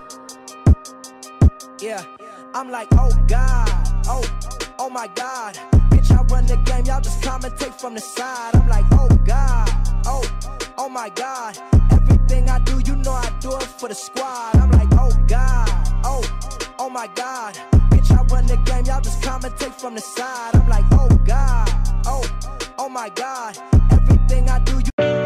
Yeah, I'm like, oh God, oh my God. Bitch, I run the game, y'all just commentate from the side. I'm like, oh God, oh my God. Everything I do, you know I do it for the squad. I'm like, oh God, oh my God. Bitch, I run the game, y'all just commentate from the side. I'm like, oh God, oh my God. Everything I do, you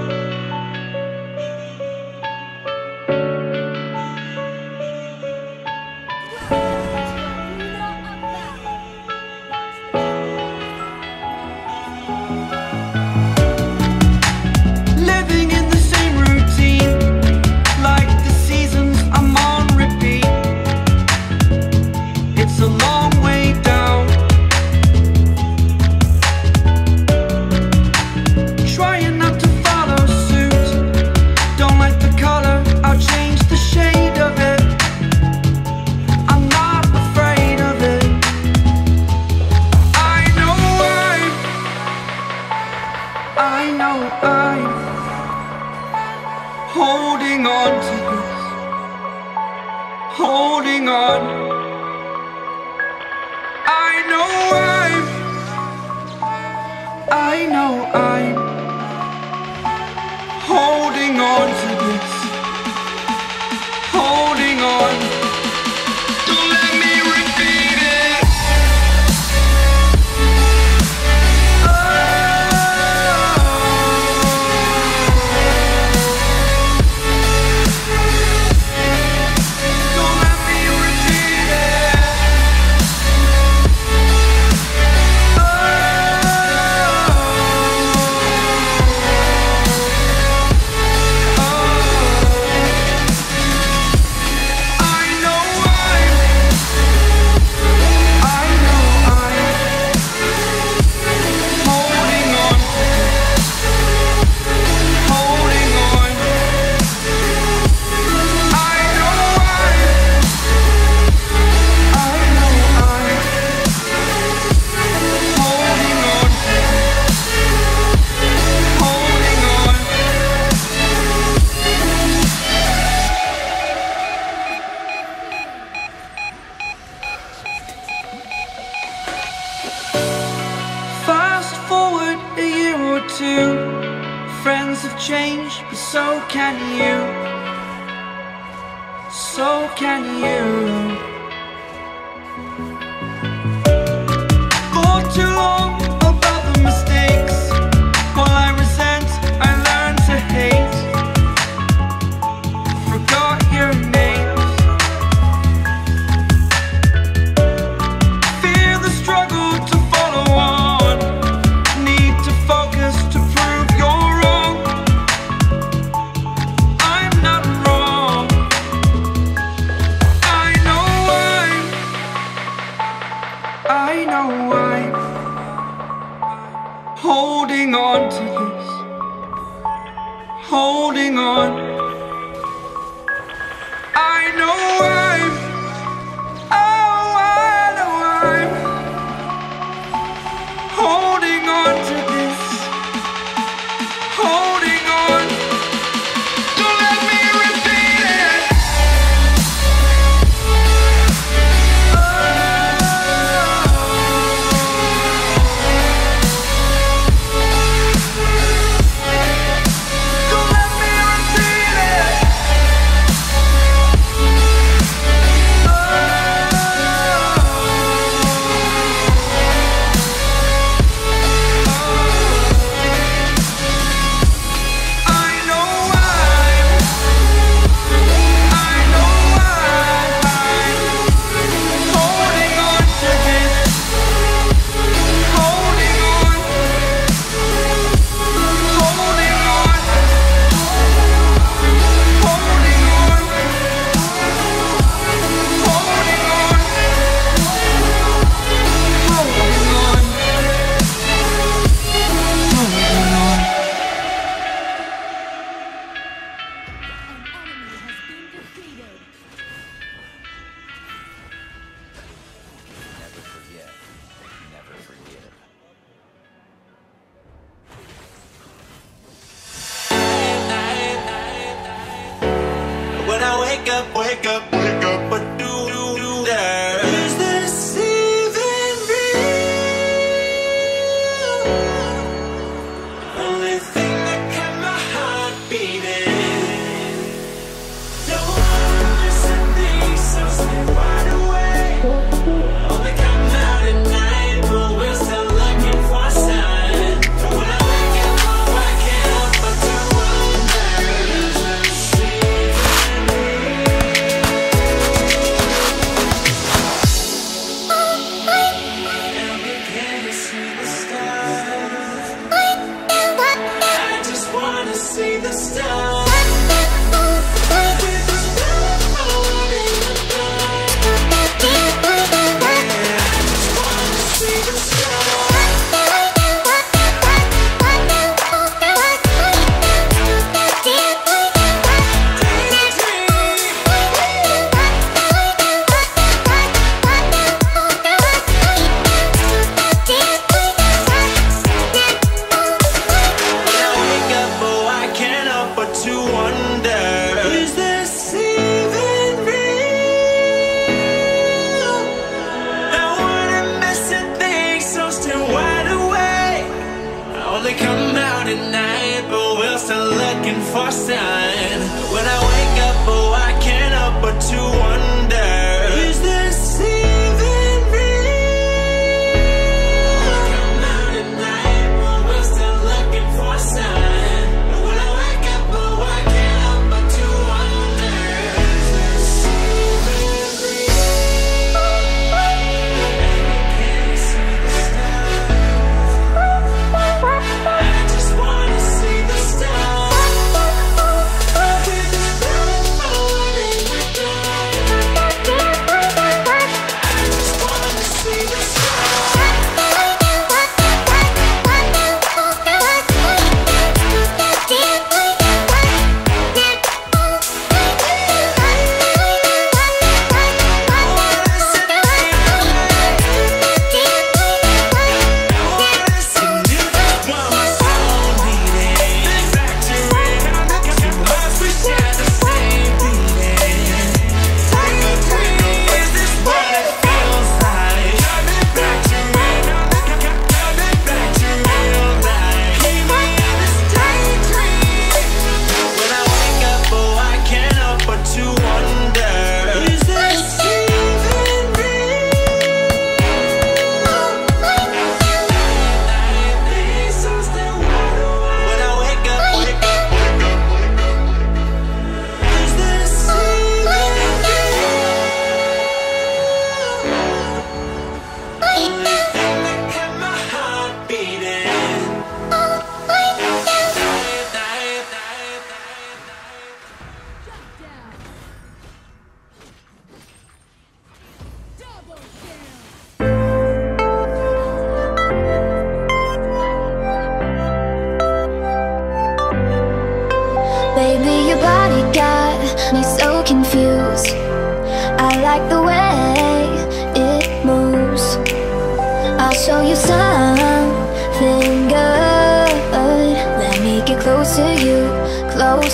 holding on to this, holding on. I know I'm holding on to this, holding on. Don't let me repeat it. Friends have changed, but so can you. So can you. For too long about the mistakes, while I resent, I learned to hate. Forgot your names. Fear the struggle to follow on. Need to focus to prove you're wrong. I'm not wrong. I know I'm holding on to this, holding on. I know I'm holding on to this, holding on. Don't let me repeat it. Don't let me repeat it.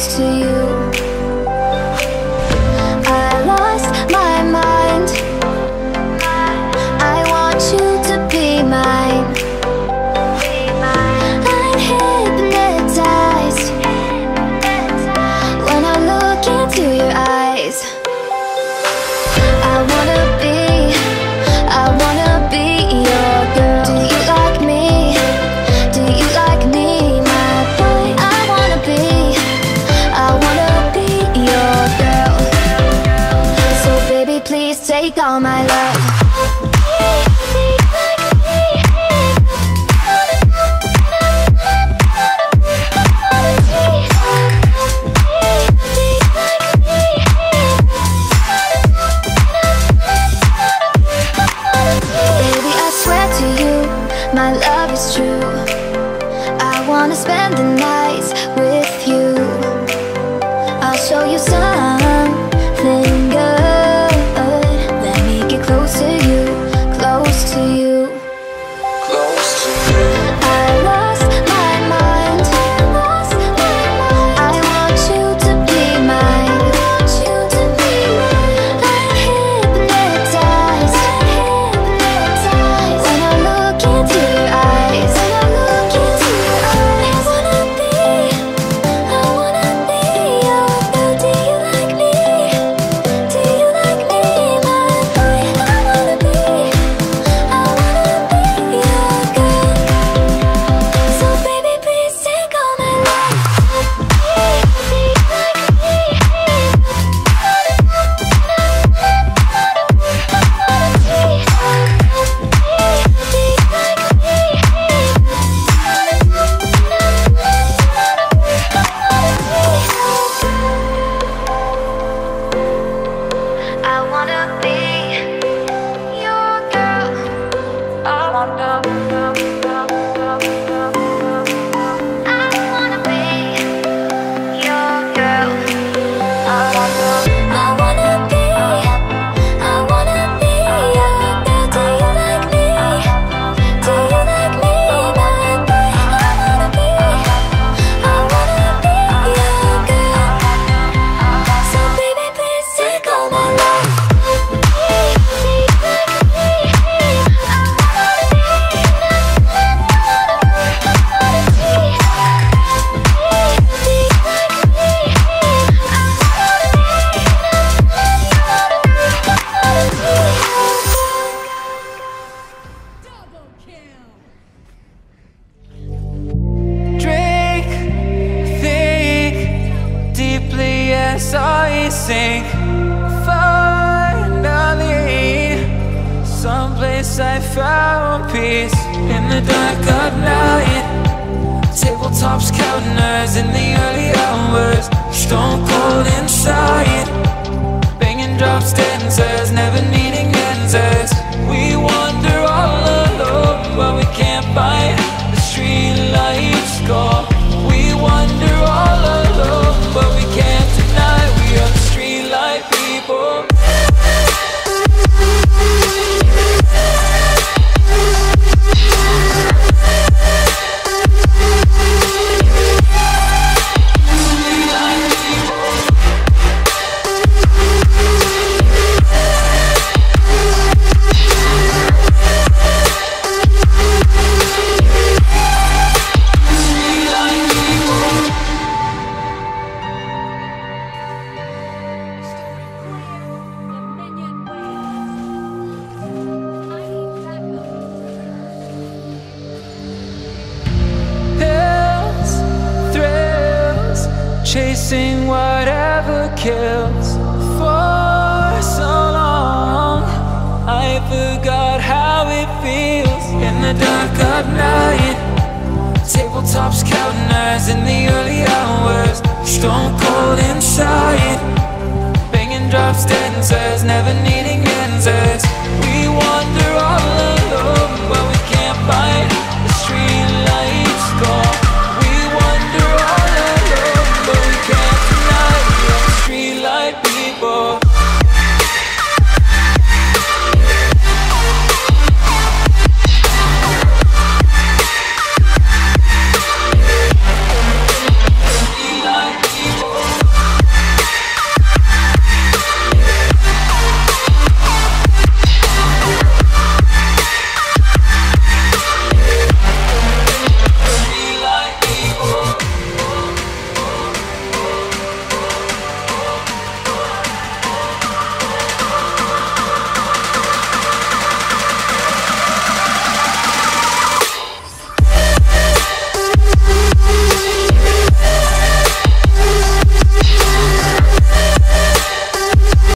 close to you. I lost my mind. I want you to be mine. I'm hypnotized when I look into your eyes. I wanna be your girl. Do you like me? Do you like me, my boy? I wanna be your girl. So baby, please take all my love. My love is true. I wanna spend the nights with you. I'll show you something good. Let me get close to you, close to you, Close to you. I lost my mind. I want you to be mine. I'm hypnotized when I look into your eyes. I wanna be your girl. Do you like me? Do you like me, my boy? I wanna be your girl. So baby, please take all my love. I wanna be your girl. I wanna be your girl. I wanna be your girl. Do you like me? Do you like me, my boy? I wanna be your girl. So baby, please take all my love. Drink, think deeply as I sink. Finally, someplace I found peace in the dark of night. Tabletops counting hours in the early hours. Stone cold inside. Banging drops, dancers, never needing answers. We wander all alone, but we can't find the street lights go. We wander all alone, but we can't deny we are the street light people. Chasing whatever kills. For so long I forgot how it feels in the dark of night. Tabletops counting hours in the early hours. Stone cold inside. Banging drops, dancers, never needing answers.